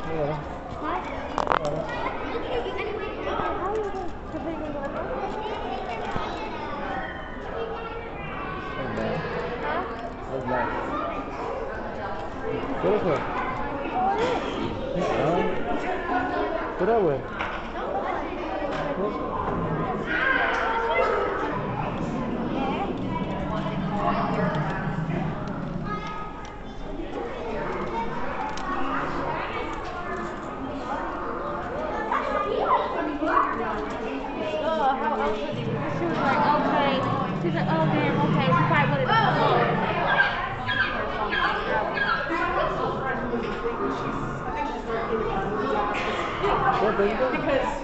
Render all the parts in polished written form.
Yeah. That's nice. Go this way. Go that way. She was like, okay. She's like, oh damn, okay. She probably wanted to come over. Because.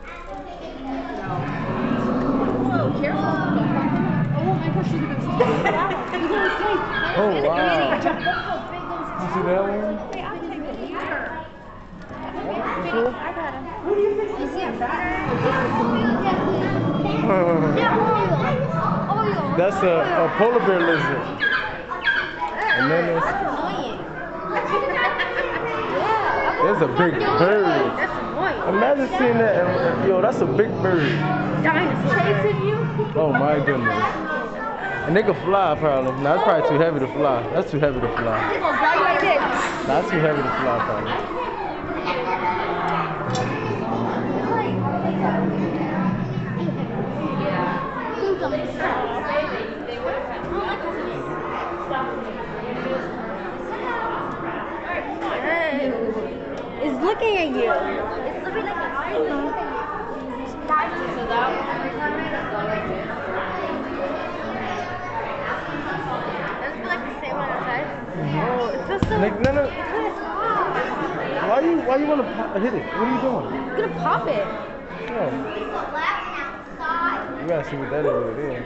Whoa, careful. Oh my gosh, she's gonna fall down. Oh wow. You see that one? Hey, I'll take it. Here. You sure? I got him. You see a That's a polar bear lizard. And then there's a big bird. That's annoying. Imagine seeing that. Yo, that's a big bird. Dinosaur chasing you? Oh my goodness. And they can fly probably. Nah, that's probably too heavy to fly. That's too heavy to fly. They're gonna grab you like this. Nah, that's too heavy to fly probably. It's looking at you. It's looking like a Oh, it's just so. No. Why you wanna hit it? What are you doing? I'm gonna pop it. Yeah. You gotta see what that is over there.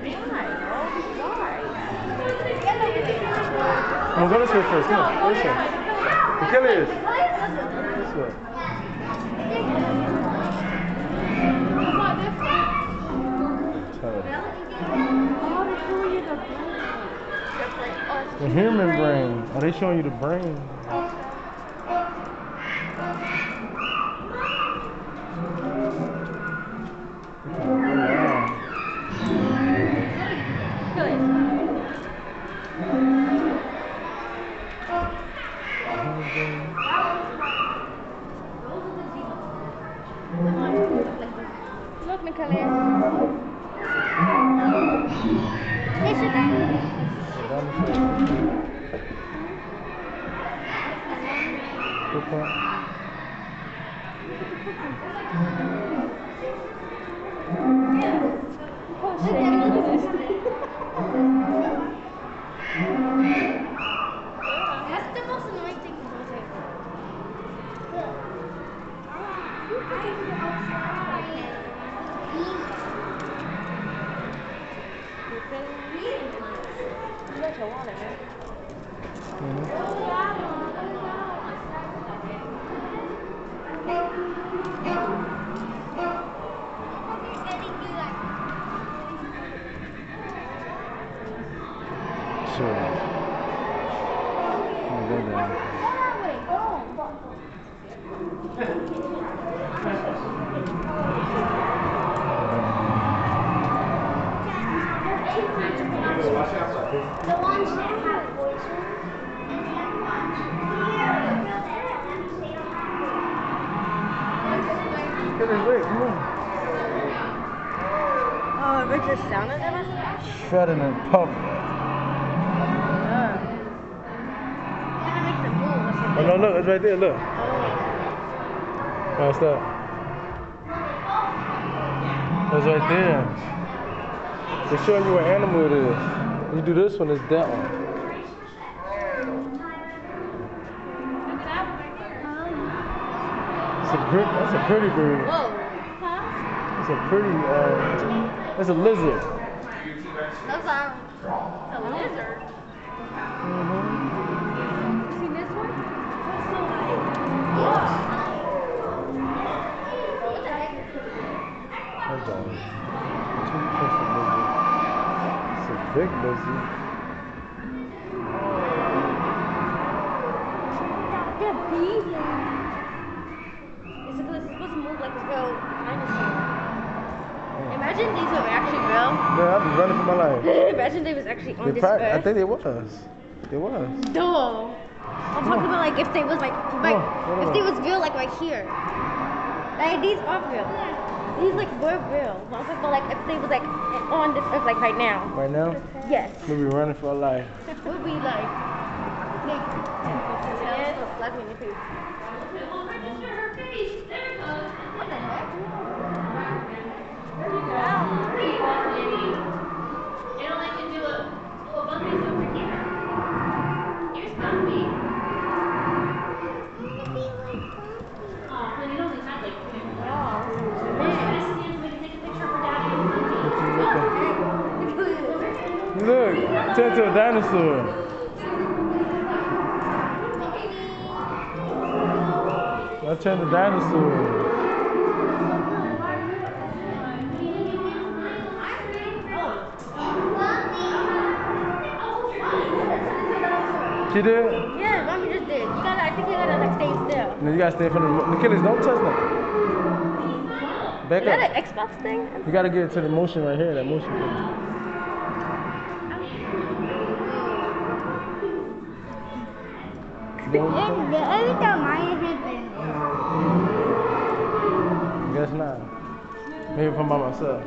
Come on, go this way first. Come on, go this way. The killer is. This way. The human brain. Are they showing you the brain? Look, Nicolas. That's the most annoying thing to do. Sure. Go down. The ones that have voices. Wait, come on. Oh, it makes a sound of them? Shredding and puff. Oh no, look, it's right there, look. What's that? It's right there. They're showing you what animal it is. You do this one, it's that one. That's a pretty bird. Whoa. It's a pretty, it's a lizard. That's a lizard. You seen this one? It's so light. What the heck? Hold on. It's a big lizard. They're big. just move like a real dinosaur. Imagine these were actually real. Yeah, I'd be running for my life. Imagine they was actually on this earth. I think they was. They was. Duh. I'm talking about like if they was like if they was real like right here. Like these are real. These like were real. I'm talking about like if they was like on this earth like right now. Right now? Yes. We'll be running for our life. We'll be like slap me in the face. What the heck? It'll let you do a bumpies over here. Here's Bumpy. Oh, but you only had like 2 minutes. Oh, Let's stand so we can take a picture for Daddy and Bumpy. Look, turn to a dinosaur. I turned to dinosaur. She did? yeah, mommy just did. I think you gotta like stay still. No, you gotta stay in front of the Achilles, don't touch nothing. Back Is that up. an Xbox thing? You gotta get to the motion right here, that motion thing. Every time I hit Guess not. Maybe if I'm by myself.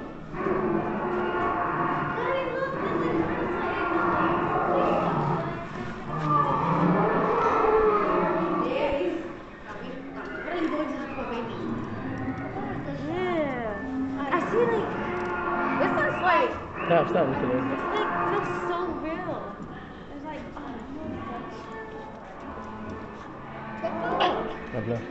Stop, Mr. Lewis. It feels so real. It's like, God bless.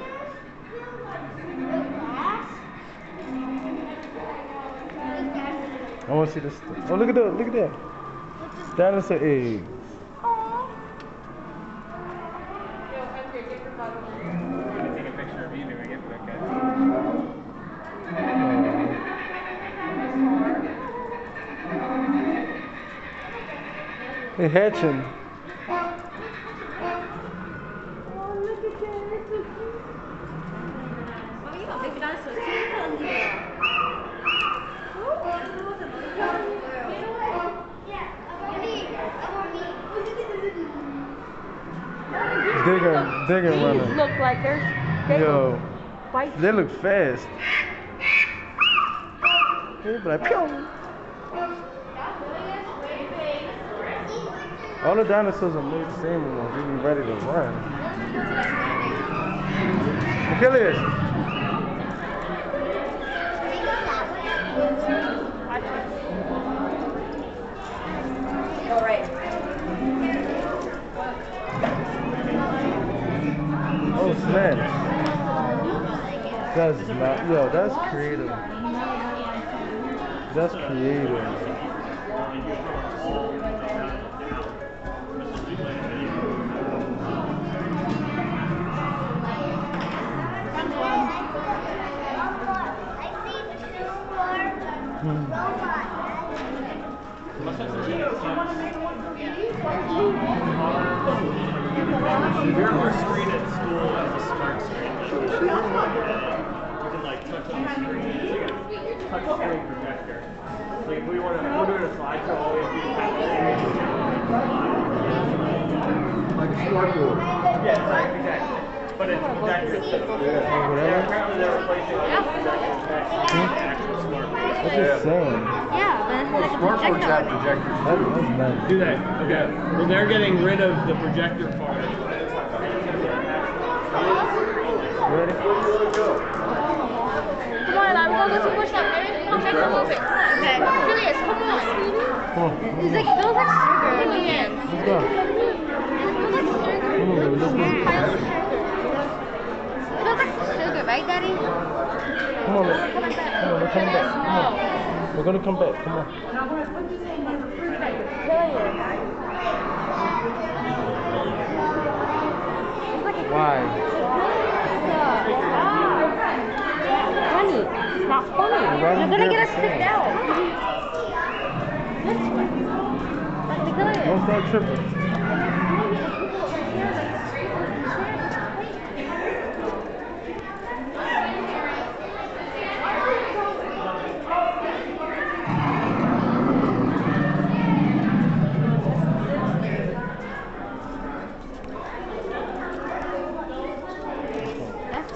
I want to see this. Oh, look at that. Look at that. Dinosaur eggs. They're hatching. Digger running. Look like Yo, they look fast. They be like, pew. All the dinosaurs are made the same ones. They be ready to run. Achilles. Oh snap. That's not, yo, that's creative. That's creative. We're more screen at school as a smart screen. You can like touch on the screen. It's like a touch screen projector. Like if we want to, we're doing a slideshow, all we have to do is like a scoreboard. Yeah, exactly. But it's projector instead of apparently they're replacing all these projectors with actual scoreboards. What's it saying? Yeah, but it's like a projector. That's nice. Do that. Okay. Well, they're getting rid of the projector part. Ready? Come on, I'm going to push up. Maybe come back and move it. Okay, Julius, come on. Come on. It's like, it feels like sugar in the end. Let's go. It feels like sugar. Come on, baby, let's go. It feels like sugar, right, Daddy? Come on, baby. Come on, we're coming back. Come on. We're gonna come back. Come on. Why? Funny. It's not funny. You're gonna get us kicked out. Don't start tripping.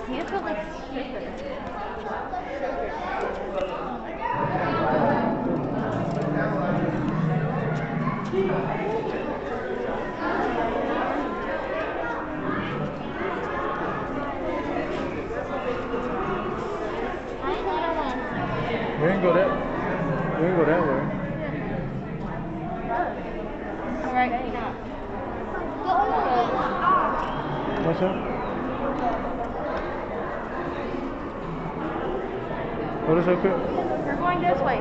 You feel like sugar. We ain't go that way. Alright, What's up? What is okay? we're going this way.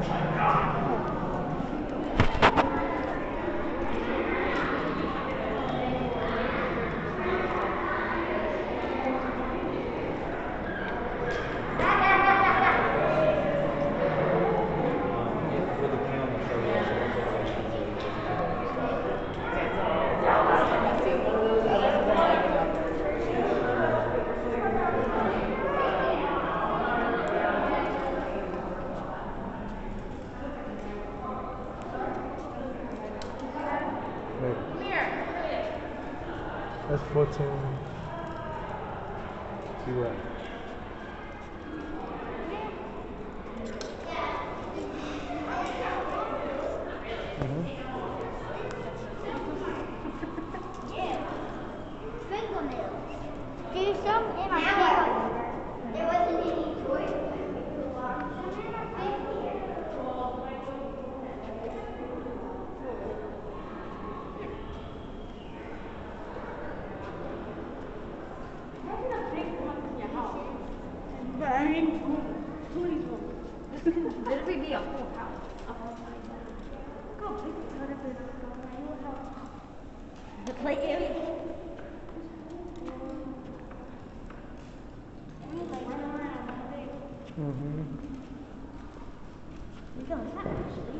Wait. That's 14. See what? Can you show me in my There wasn't any toys. But I mean, please, this could literally be a whole house. Look how big the toilet is. The play area. You feel that actually?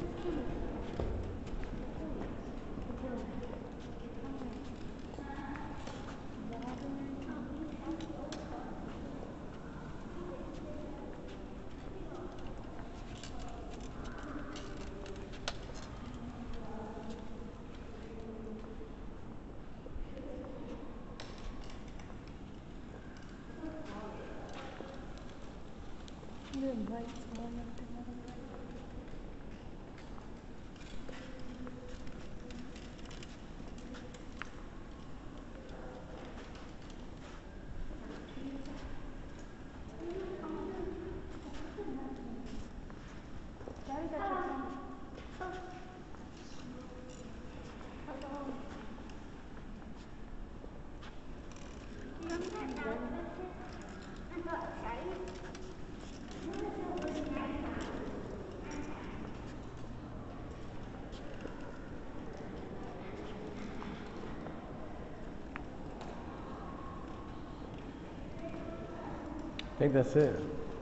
I think that's it.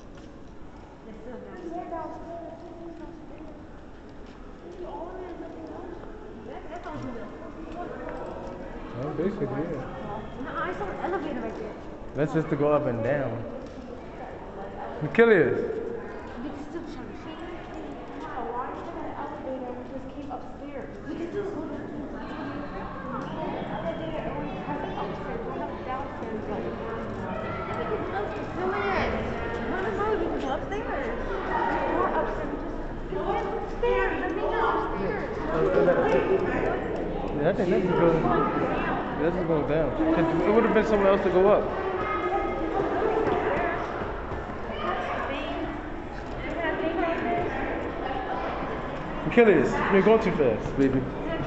Well, basically, yeah. No, I saw an elevator right there. That's just to go up and down. Achilles. You can still show me. Why is there an elevator and just keep upstairs? We can still go down. Elevator only has upstairs, we have downstairs. No, you can go upstairs. More upstairs. Just go upstairs. Let me go upstairs. Yeah, I think that's just going down. 'Cause it would have been somewhere else to go up. Achilles, you're going too fast, baby.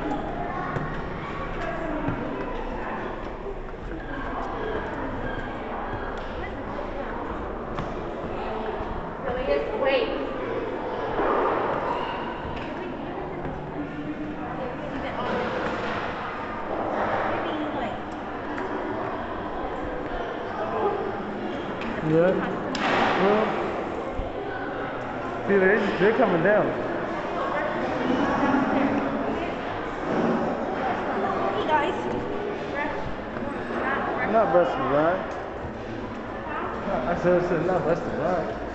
Wait. Yeah. Well, see, they're coming down. Hey guys. Not best to ride. I said not best to ride.